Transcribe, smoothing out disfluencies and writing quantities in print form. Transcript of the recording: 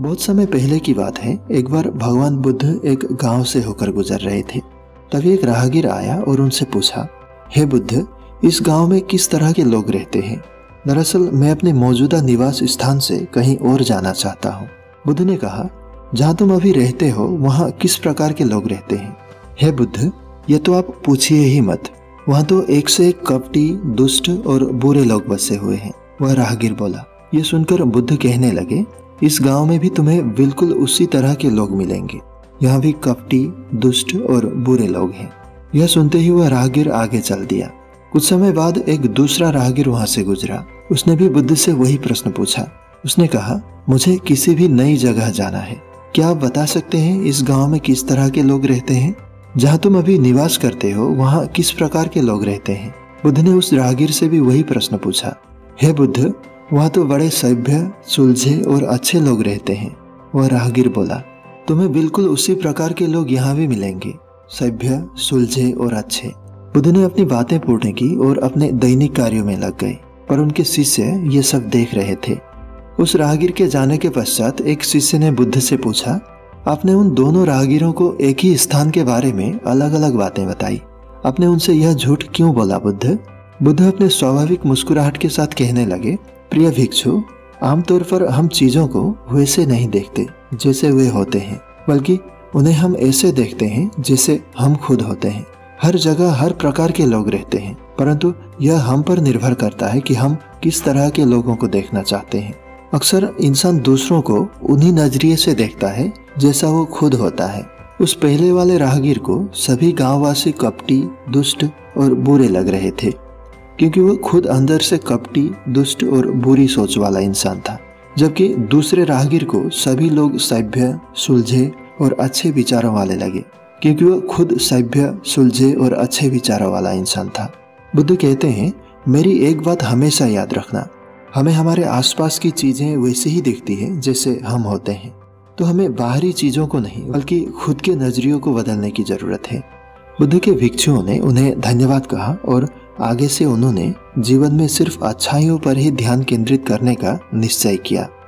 बहुत समय पहले की बात है। एक बार भगवान बुद्ध एक गांव से होकर गुजर रहे थे। तभी एक राहगीर आया और उनसे पूछा, हे बुद्ध, इस गांव में किस तरह के लोग रहते हैं? दरअसल मैं अपने मौजूदा निवास स्थान से कहीं और जाना चाहता हूँ। बुद्ध ने कहा, जहाँ तुम अभी रहते हो वहाँ किस प्रकार के लोग रहते हैं? हे बुद्ध, ये तो आप पूछिए ही मत। वहाँ तो एक से एक कपटी, दुष्ट और बुरे लोग बसे हुए हैं। वह राहगीर बोला। ये सुनकर बुद्ध कहने लगे, इस गांव में भी तुम्हें बिल्कुल उसी तरह के लोग मिलेंगे। यहाँ भी कपटी, दुष्ट और बुरे लोग हैं। यह सुनते ही वह राहगीर आगे चल दिया। कुछ समय बाद एक दूसरा राहगीर वहां से गुजरा। उसने भी बुद्ध से वही प्रश्न पूछा। उसने कहा, मुझे किसी भी नई जगह जाना है। क्या आप बता सकते हैं इस गांव में किस तरह के लोग रहते हैं? जहाँ तुम अभी निवास करते हो वहाँ किस प्रकार के लोग रहते हैं? बुद्ध ने उस राहगीर से भी वही प्रश्न पूछा। हे बुद्ध, वहाँ तो बड़े सभ्य, सुलझे और अच्छे लोग रहते हैं। वह राहगीर बोला, तुम्हें बिल्कुल उसी प्रकार के लोग यहाँ भी मिलेंगे, सभ्य, सुलझे और अच्छे। बुद्ध ने अपनी बातें पूर्ण की और अपने दैनिक कार्यों में लग गए, पर उनके शिष्य ये सब देख रहे थे। उस राहगीर के जाने के पश्चात एक शिष्य ने बुद्ध से पूछा, आपने उन दोनों राहगीरों को एक ही स्थान के बारे में अलग अलग बातें बताई। आपने उनसे यह झूठ क्यों बोला बुद्ध? बुद्ध अपने स्वाभाविक मुस्कुराहट के साथ कहने लगे, प्रिय भिक्षु, आमतौर पर हम चीजों को वैसे नहीं देखते जैसे वे होते हैं, बल्कि उन्हें हम ऐसे देखते हैं जैसे हम खुद होते हैं। हर जगह हर प्रकार के लोग रहते हैं, परंतु यह हम पर निर्भर करता है कि हम किस तरह के लोगों को देखना चाहते हैं। अक्सर इंसान दूसरों को उन्हीं नजरिए से देखता है जैसा वो खुद होता है। उस पहले वाले राहगीर को सभी गांववासी कपटी, दुष्ट और बुरे लग रहे थे, क्योंकि वो खुद अंदर से कपटी, दुष्ट और बुरी सोच वाला इंसान था। जबकि दूसरे राहगीर को सभी लोग सभ्य, सुलझे और अच्छे विचारों वाले लगे, क्योंकि वो खुद सभ्य, सुलझे और अच्छे विचारों वाला इंसान था। बुद्ध कहते हैं, मेरी एक बात हमेशा याद रखना, हमें हमारे आसपास की चीजें वैसे ही दिखती हैं जैसे हम होते हैं। तो हमें बाहरी चीजों को नहीं, बल्कि खुद के नजरियों को बदलने की जरूरत है। बुद्ध के भिक्षुओं ने उन्हें धन्यवाद कहा और आगे से उन्होंने जीवन में सिर्फ अच्छाइयों पर ही ध्यान केंद्रित करने का निश्चय किया।